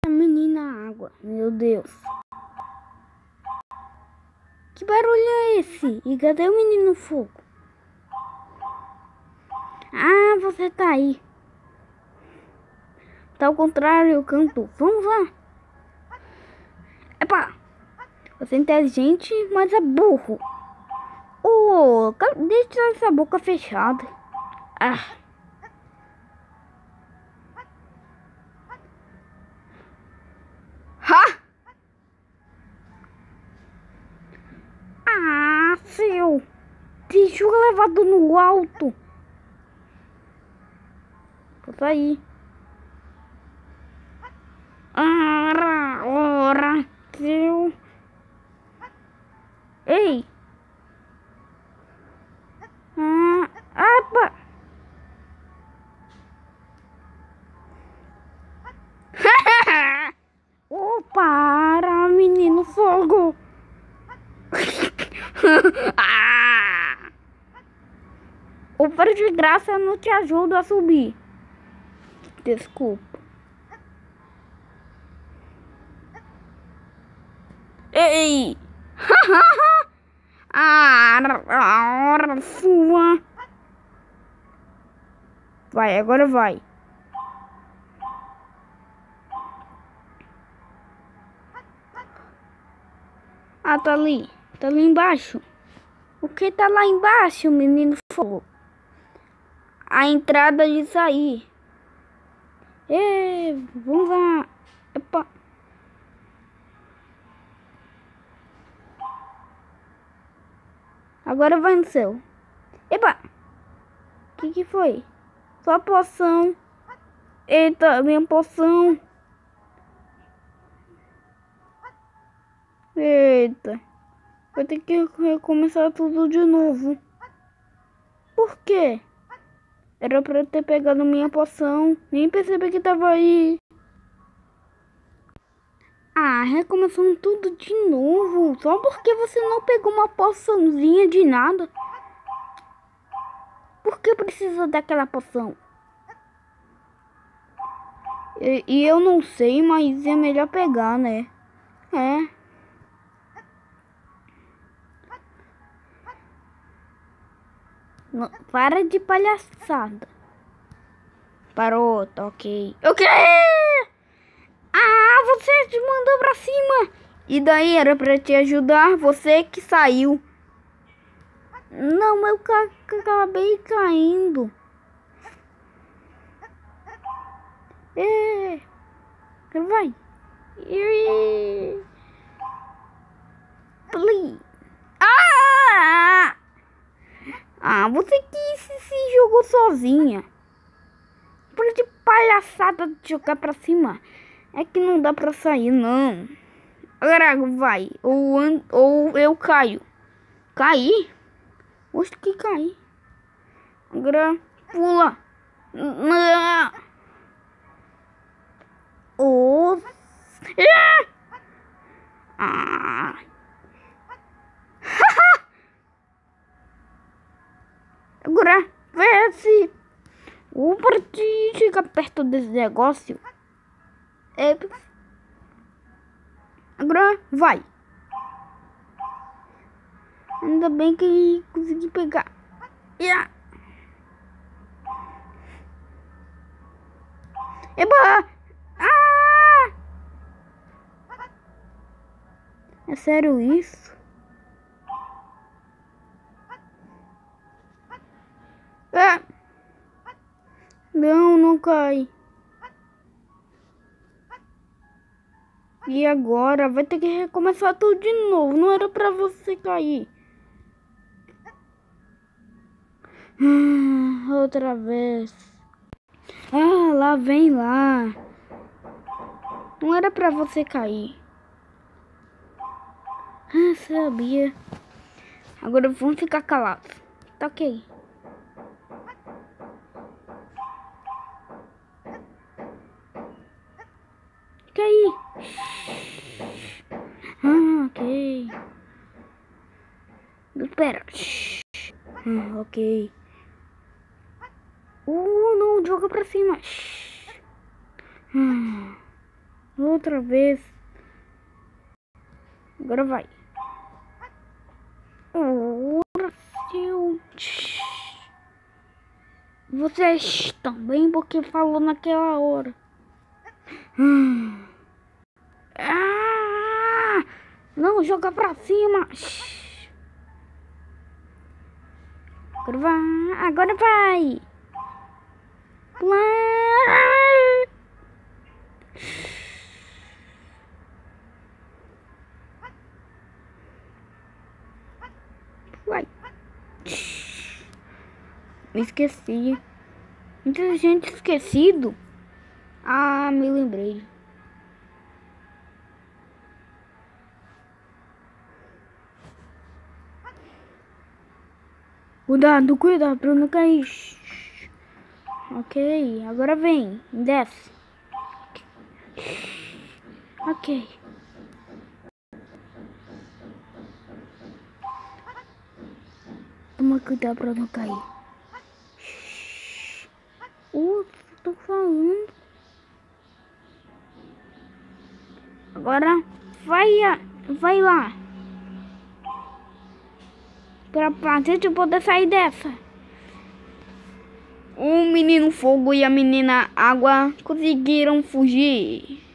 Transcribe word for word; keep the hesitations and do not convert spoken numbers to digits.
Menina água, meu Deus. Que barulho é esse? E cadê o menino fogo? Ah, você tá aí. Tá ao contrário, eu canto. Vamos lá. Epa! Você é inteligente, mas é burro. Oh, deixa essa boca fechada. Ah. Ha! Ah, seu. Deixa eu levado no alto. Vou sair. Ora, ora, seu. Ei. Ah, apa. Oh, para, menino fogo. Ah. O para de graça, eu não te ajudo a subir. Desculpa. Ei. Ah, hora sua. Vai, agora vai. Ah, tá ali. Tá ali embaixo. O que tá lá embaixo, menino fogo? A entrada de sair. Ei, vamos lá. Epa. Agora vai no céu. Epa. O que que foi? Só poção. Eita, minha poção. Eita. Vai ter que recomeçar tudo de novo. Por quê? Era pra eu ter pegado minha poção. Nem percebi que tava aí. Ah, recomeçando tudo de novo. Só porque você não pegou uma poçãozinha de nada. Por que precisa daquela poção? E, e eu não sei, mas é melhor pegar, né? É. Não, para de palhaçada. Parou, tá ok. O quê? Ah, você te mandou pra cima. E daí era pra te ajudar, você que saiu. Não, eu ca acabei caindo. É. Vai. Please. Ah! Ah, você que se, se jogou sozinha. Por de palhaçada de jogar pra cima. É que não dá pra sair, não. Agora vai. Ou, ou eu caio. Cair? Oxe, que cair. Agora pula. Oh. Ah. Agora vê se o partido chega perto desse negócio. É. Agora vai. Ainda bem que consegui pegar. Yeah. Eba! Ah! É sério isso? Ah! Não, não cai. E agora vai ter que recomeçar tudo de novo. Não era pra você cair. Ah, outra vez. Ah, lá vem lá. Não era pra você cair. Ah, sabia. Agora vamos ficar calados. Tá ok. Fica aí. Ah, ok. Espera. Ah, ok. Uh, não, joga pra cima. Hum. Outra vez. Agora vai. Ora, seu... Vocês também, porque falou naquela hora. Ah, não, joga pra cima. Agora vai. Agora vai. Vai. Me esqueci. Muita gente esquecido. Ah, me lembrei. Cuidado, cuidado pra não cair. Ok, agora vem. Desce. Ok. Toma cuidado pra não cair. Uh, tô falando. Agora vai, vai lá. Pra, pra gente poder sair dessa. O menino fogo e a menina água conseguiram fugir.